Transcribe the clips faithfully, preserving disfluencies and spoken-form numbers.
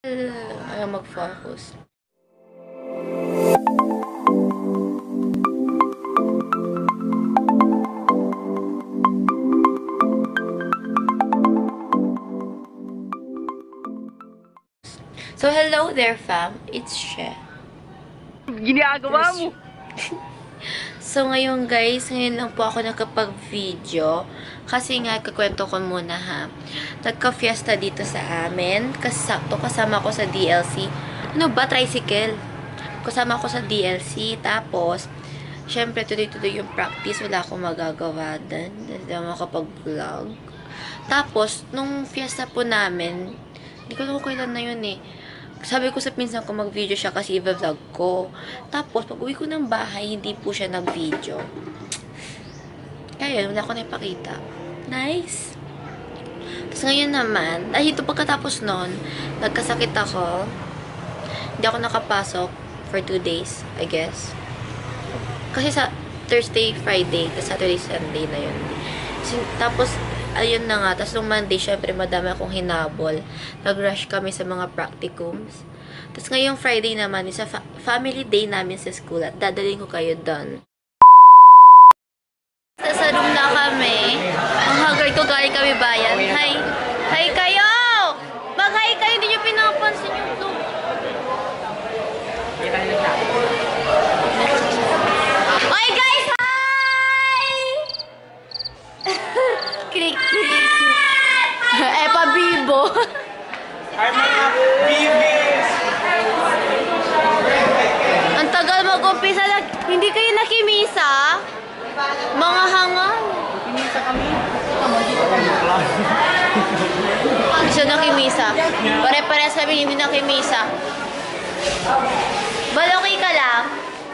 Ayaw mag-focus. So, hello there, fam. It's She. Ginagawa mo! So, ngayon guys, ngayon lang po ako nakapag-video. Kasi nga, kakwento ko muna ha. Nagka-fiesta dito sa amin. Kasi sakto, kasama ko sa D L C. Ano ba? Tricycle. Kasama ko sa D L C. Tapos, syempre, tuloy-tuloy yung practice. Wala akong magagawa din. Hindi ako makapag-vlog. Tapos, nung fiesta po namin, hindi ko alam kung kailan na yun eh. Sabi ko sa pinsan ko mag-video siya kasi i-vlog ko. Tapos, pag uwi ko ng bahay, hindi po siya nag-video. Kaya yun, wala ko na ipakita. Nice! Tapos ngayon naman, ay ito pagkatapos nun, nagkasakit ako. Hindi ako nakapasok for two days, I guess. Kasi sa Thursday, Friday, Saturday, Sunday na yun. Tapos, ayun na nga. Tapos nung Monday, syempre, madami akong hinabol. Nag-rush kami sa mga practicums. Tapos ngayong Friday naman, isa fa family day namin sa school at dadaling ko kayo doon. Sa room na kami. Ang haggard ko, galing kami bayan. Hi! Hi kayo! Mag-hi kayo, hindi nyo pinapansin yung vlog. Oy guys! Hi! Krik, krik. Eh, pa-bibo. Ay, mga bibis! Ang tagal mag-umpisa na, hindi kayo nakimisa? Mga hangal. Pinisa kami. Hindi siya nakimisa. Pare-pares kami hindi nakimisa. Bal, okay ka lang?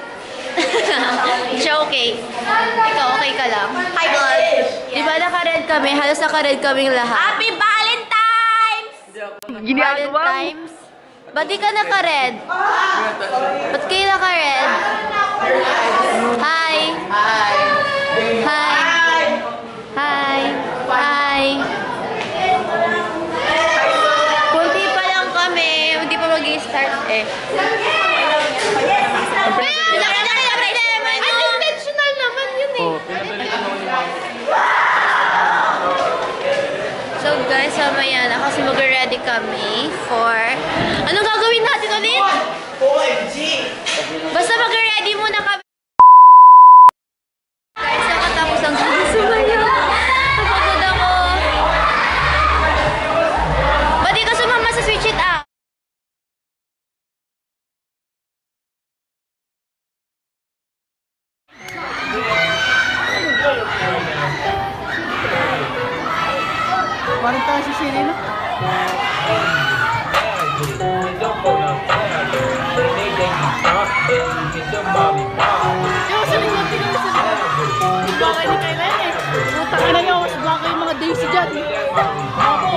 Siya okay. Ikaw, okay ka lang? Hi, Bal. Di ba naka-red kami? Halos naka-red kaming lahat. Happy Valentine's! Ginagawa mo! Valentine's? Ba't di ka naka-red? Ba't kayo naka-red? Hi! Hi! Hi! Hi! Hi! Kunti pa lang kami. Hindi pa mag-i-start eh. Unintentional naman yun eh. So guys, mamaya na kasi mag-ready kami for... Anong gagawin natin ulit? O M G! Basta mag-ready muna kami. Guys, nakatapos ang sumaya. Napagod ako. Ba't di ka sumama sa switch it up? Parang tayo si Siri, no? Yung sa likod, tingnan mo sa likod. Ibakay ni Kailan eh. Putang ina nyo, mas baka yung mga Daisy dyan. Ako.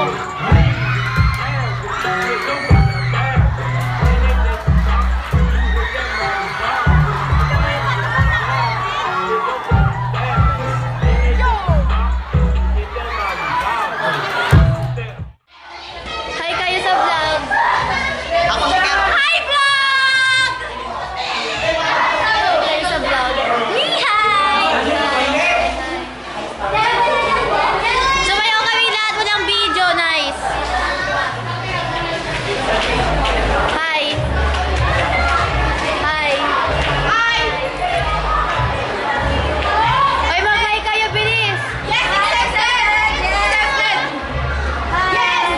Hi kayo sa vlog. Ako si Karo. Hi vlog! Kayo sa vlog. Hi! Sumayaw kami lahat mo ng video. Nice. Hi. Hi. Hi! Ay, mag-hi kayo, bilis. Yes, accepted! Accepted! Hi!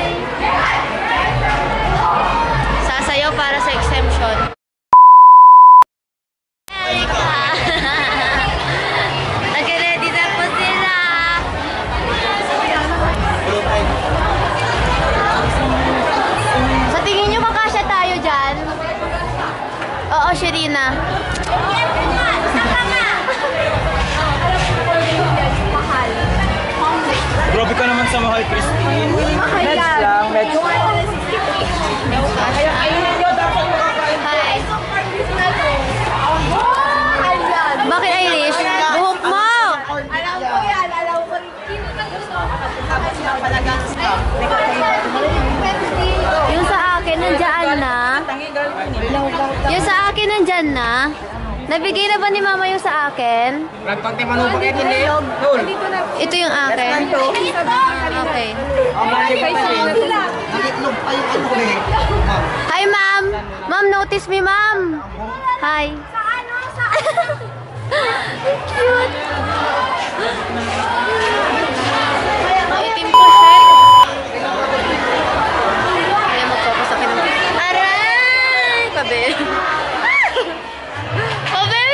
Sasayaw para sa exemption. Nag-ready na po sila. Sa tingin nyo makasya tayo dyan? Oo, Sherina. Grabe ka naman sa mahal, Christine. Meds lang, meds lang. Hi. Bakit Irish? Buhok mo! Alam ko yan, alam ko rin. Yung sa akin, nandiyan nandyan na. Nabigay na ba ni Mama yung sa akin? Nagkonti manubag ito ni Tol. Ito yung akin. Okay. Hi, Ma'am. Ma'am, notice me, Ma'am. Hi. Cute. Ang itim ko, Shek. Kaya mag-focus ako ng... Aray! Pabe. Pabe!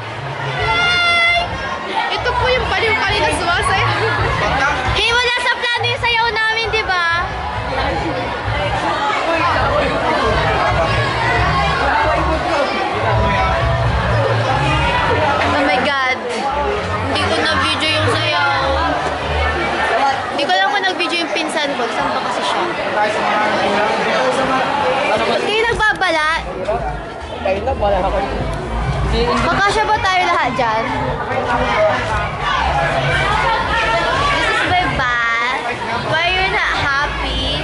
Ito po yung paling-paling na sumasaya. Hey, wala sa plano yung sayaw namin, di ba? Oh my God. Hindi ko na-video yung sayaw. Hindi ko lang kung nag-video yung pinsan ko. Saan ba kasi siya? Ba't kayo nagbabala? Kayo na, wala ako. Makasya ba tayo lahat dyan? This is my bath. Why you're not happy?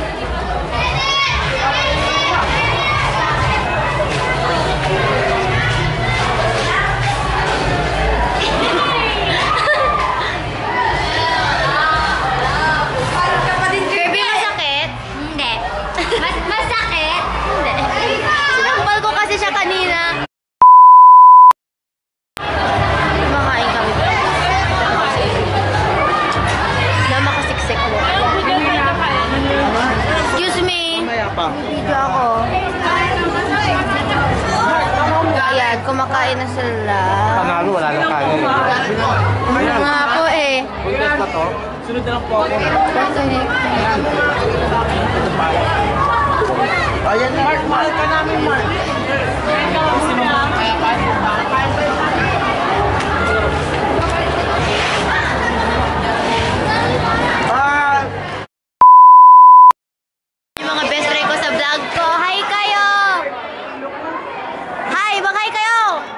Kirby, masakit? Hindi. Mas masakit? Hindi. Sinampal ko kasi siya kanina. Kumakain kami. Na makasiksik mo. Excuse me. Mamaya pa. Video ako. Ayan, kumakain na sila. Panalo, wala na kanin. Ano nga po eh. Pagkat pa to, sunod na lang po ako. Ayan, Mark, mahal ka namin, Mark. Ah! Yung mga best friend ko sa vlog ko. Hi kayo! Hi! Mag-hi kayo!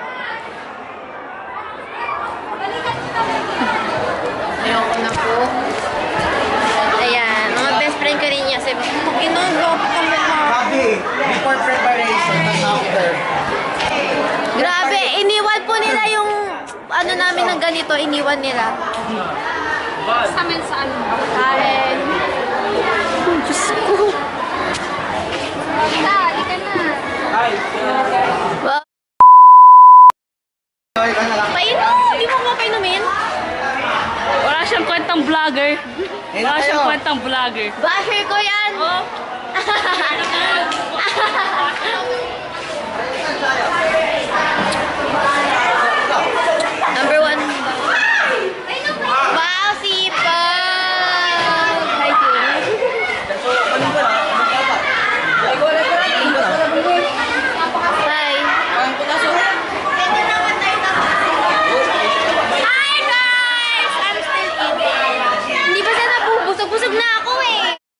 Ayoko na po. Ayan, mga best friend ko rin niya. Sabi, ginagawa ko kami na. Grabe, before preparation and after. Grabe, iniwan po nila yung ano namin ng ganito, iniwan nila. Sa amin saan? Karen. Oh, Diyos ko. Ika, ika na. Ay, Wow. ay, ay, ay, Painom! Di mo mo painumin? Wala siyang kwentang vlogger. ay, Wala siyang ay, kwentang vlogger. Basher ko yan! Oh. Number one. Wow, sipag! Hi, Kim. Hi. Hi, guys! I'm still eating. Hindi ba siya nabubusog? Busog na ako eh.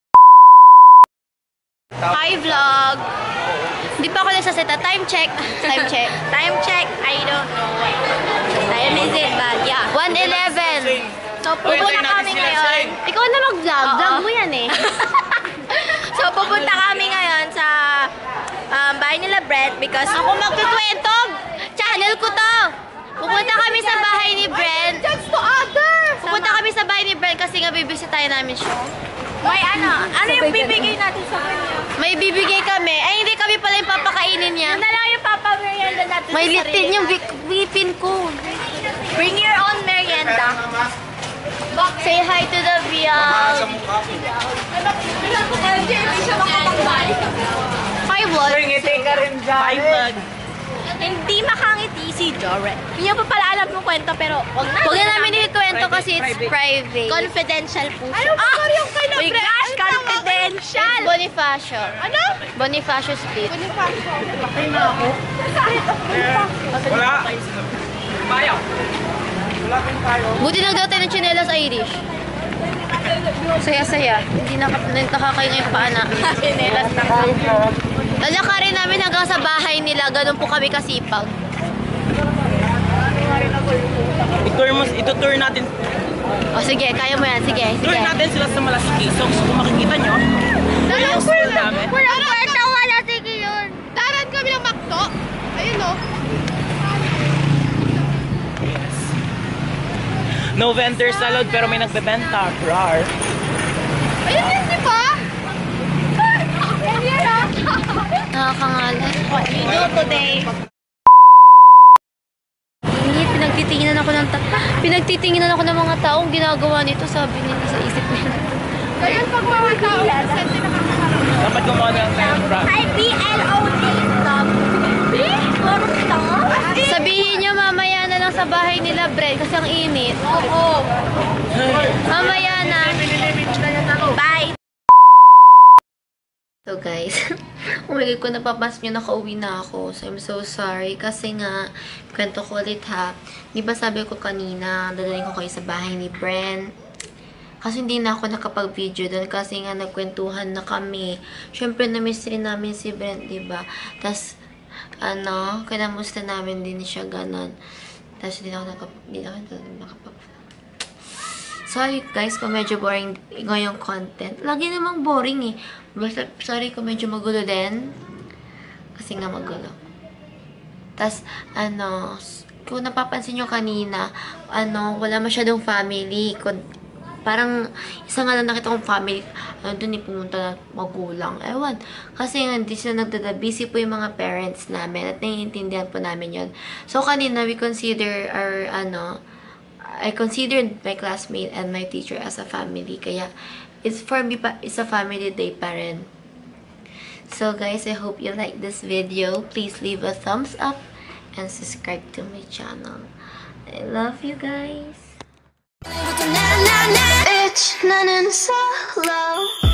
Hi, vlog. Hindi pa ako nagsaseta. Time check. Time check. Time check. I don't know. Time is it? But yeah. one eleven. So, pupunta kami ngayon. Ikaw na mag-vlog. Vlog mo yan eh. So, pupunta kami ngayon sa um, bahay nila Brent because ako magkukwento. Channel ko to. Pupunta kami sa bahay ni Brent. That's to others. Pupunta kami sa bahay ni Brent kasi nga bibisitahin namin siya. May ano? Ano yung bibigay natin sa kanya? May bibigay kami. Ay, hindi kami pala yung papakainin niya. Yun na lang yung papamerienda natin. May litin yung bipin ko. Bring your own merienda. Say hi to the vlog. Hi, vlog. ngiti ka rin dyan. vlog. Hindi makangiti si Joret. Hindi pa pala alam mo kwento pero wag na. Wag na namin inikwento kasi it's private. Confidential po siya. Ano ba yung kay na Brent? Gosh, confidential. It's Bonifacio. Ano? Bonifacio Street. Bonifacio. Patay na ako. Wala. Bayaw. Wala din tayo. Buti nagdaw tayo ng chinelas Irish. Saya-saya. Hindi nakakakain ngayong paa namin. Chinelas na kami. Lalakarin namin hanggang sa bahay nila. Ganun po kami kasipag. I-tour mo, ito-tour natin. O sige, kaya mo yan. Sige, Tour sige. natin sila sa Malasiki. So, kung makikita nyo, ito yung school namin. Walang kwarta, wala. Sige yun. Daran kami ng makto. Ayun o. No vendors allowed, pero may nagbebenta. Rar. Ayun yun, di ba? Yan yun, ah. Nakakangalan. What you do today? Init, pinagtitinginan ako ng ta- pinagtitinginan ako ng mga taong ginagawa nito, sabi nila sa isip nila. Ngayon, pag mga tao, presente na kami. Dapat gumawa ng camera. Hi, B L O D stop. B? Puro stop? Sabihin nyo mamaya na lang sa bahay nila, Brad, kasi ang init. Oo. Mamaya na. Bye. So guys, oh my God, kung napapansin nyo, nakauwi na ako. So I'm so sorry. Kasi nga, kwento ko ulit ha. Di ba sabi ko kanina, dadalhin ko kayo sa bahay ni Bren. Kasi hindi na ako nakapag-video doon kasi nga nagkwentuhan na kami. Siyempre, na-miss rin namin si Brent, diba? Tapos, ano, kinamusta namin din siya, ganon. Tapos, hindi na ako nakapag... Hindi na ako nakapag... Sorry guys kung medyo boring ngayong content. Lagi namang boring eh. Basta, sorry kung medyo magulo din. Kasi nga magulo. Tapos, ano, kung napapansin nyo kanina, ano, wala masyadong family. Kung, parang, isa nga lang nakita kong family, ano, dun pumunta na magulang. Ewan. Kasi nga, hindi sila nagdada. Busy po yung mga parents namin. At naiintindihan po namin yun. So, kanina, we consider our, ano, I considered my classmate and my teacher as a family. Kaya, it's for me, pa, it's a family day pa rin. So, guys, I hope you like this video. Please leave a thumbs up and subscribe to my channel. I love you guys. It's not in solo.